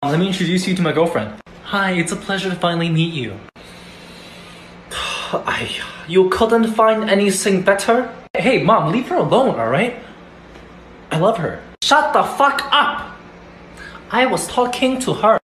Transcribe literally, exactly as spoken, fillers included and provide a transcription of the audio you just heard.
Let me introduce you to my girlfriend. Hi, it's a pleasure to finally meet you. I, you couldn't find anything better? Hey, Mom, leave her alone, alright? I love her. Shut the fuck up! I was talking to her.